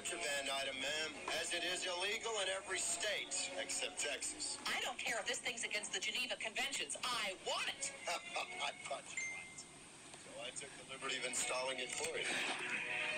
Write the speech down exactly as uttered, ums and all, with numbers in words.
contraband item, ma'am, as it is illegal in every state except Texas. I don't care if this thing's against the Geneva Conventions. I want it. I thought you might. So I took the liberty of installing it for you.